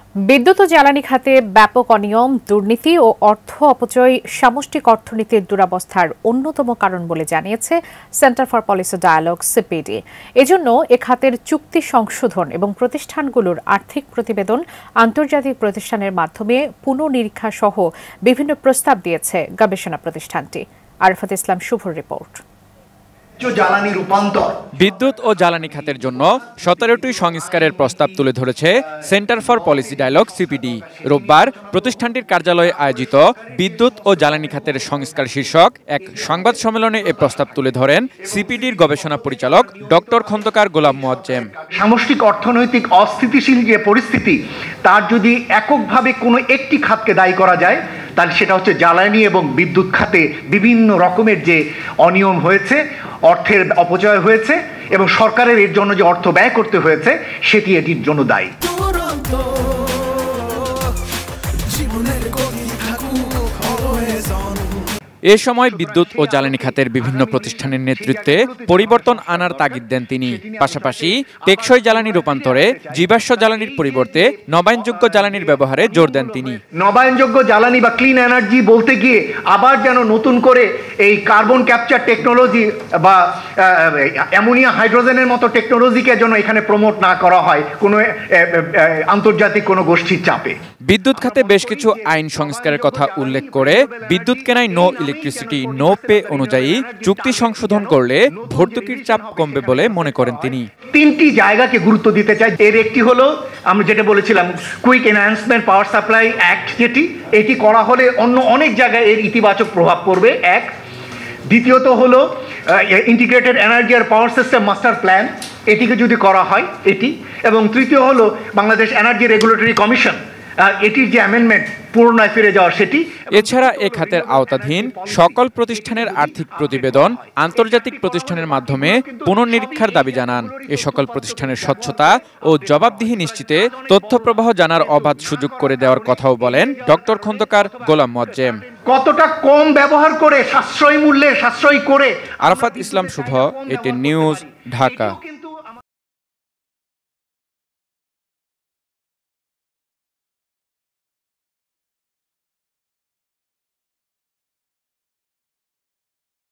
বিদ্যুৎ ও জ্বালানি খাতে ব্যাপক অনিয়ম, দুর্নীতি ও অর্থ অপচয় সামষ্টিক অর্থনীতির দুরবস্থার অন্যতম কারণ বলে জানিয়েছে Centre for Policy Dialogue CPD. এজন্য এ খাতের চুক্তি সংশোধন এবং প্রতিষ্ঠানগুলোর আর্থিক প্রতিবেদন আন্তর্জাতিক প্রতিষ্ঠানের মাধ্যমে পুনঃনিরীক্ষা সহ বিভিন্ন প্রস্তাব দিয়েছে গবেষণা প্রতিষ্ঠানটি। আরাফাত ইসলাম শুভর রিপোর্ট। বিদ্যুৎ ও জ্বালানি খাতের জন্য 17টি সংস্কারের প্রস্তাব তুলে ধরেছে Centre for Policy Dialogue CPD. রোববার প্রতিষ্ঠানটির কার্যালয়ে আয়োজিত বিদ্যুৎ ও জ্বালানি খাতের সংস্কার শীর্ষক এক সংবাদ সম্মেলনে এ প্রস্তাব তুলে ধরেন সিপিডির গবেষণা পরিচালক ডক্টর খন্দকার গোলাম মোয়াজ্জেম। সামষ্টিক অর্থনৈতিক অস্থিতিশীল যে পরিস্থিতি, তার যদি এককভাবে কোনো একটি খাতকে দায়ী করা যায়, তাহলে সেটা হচ্ছে জ্বালানি এবং বিদ্যুৎ খাতে বিভিন্ন রকমের যে অনিয়ম হয়েছে, অর্থের অপচয় হয়েছে এবং সরকারের এর জন্য যে অর্থ ব্যয় করতে হয়েছে সেটি এটির জন্য দায়ী। এ সময় বিদ্যুৎ ও জ্বালানি খাতের বিভিন্ন প্রতিষ্ঠানের নেতৃত্বে পরিবর্তন আনার তাগিদ দেন তিনি। পাশাপাশি টেকসই জ্বালানি রূপান্তরে জীবাশ্ম জ্বালানির পরিবর্তে নবায়নযোগ্য জ্বালানির ব্যবহারে জোর দেন তিনি। নবায়নযোগ্য জ্বালানি বা ক্লিন এনার্জি বলতে গিয়ে আবার যেন নতুন করে এই কার্বন ক্যাপচার টেকনোলজি বা অ্যামোনিয়া হাইড্রোজেনের মতো টেকনোলজিকে যেন এখানে প্রমোট না করা হয় কোনো আন্তর্জাতিক কোনো গোষ্ঠীর চাপে। বিদ্যুৎ খাতে বেশ কিছু আইন সংস্কারের কথা উল্লেখ করে বিদ্যুৎ কেনায় নো ইলেকট্রিসিটি নো পে অনুযায়ী চুক্তি সংশোধন করলে ভর্তুকির চাপ কমবে বলে মনে করেন তিনি। তিনটি জায়গাকে গুরুত্ব দিতে চাই। এর একটি হলো আমরা যেটা বলেছিলাম quick enhancement power supply act, এটি করা হলে অন্য অনেক জায়গায় এর ইতিবাচক প্রভাব পড়বে। এক, দ্বিতীয়ত হলো ইন্টিগ্রেটেড এনার্জি আর পাওয়ার সিস্টেম মাস্টার প্ল্যান, এটিকে যদি করা হয় এটি, এবং তৃতীয় হলো বাংলাদেশ এনার্জি রেগুলেটরি কমিশন, এটির যে অ্যামেন্ডমেন্ট পুনরায় ফিরে যাওয়া সেটি। এছাড়া এ খাতের আওতাধীন সকল প্রতিষ্ঠানের আর্থিক প্রতিবেদন আন্তর্জাতিক প্রতিষ্ঠানের মাধ্যমে পুনর্নিরীক্ষার দাবি জানান। এ সকল প্রতিষ্ঠানের স্বচ্ছতা ও জবাবদিহি নিশ্চিতে তথ্য প্রবাহ জানার অবাধ সুযোগ করে দেওয়ার কথাও বলেন ডক্টর খন্দকার গোলাম মোয়াজ্জেম। কতটা কম ব্যবহার করে সাশ্রয়ী মূল্যে সাশ্রয়ী করে। Arafat Islam Shuvo, ATN news, Dhaka.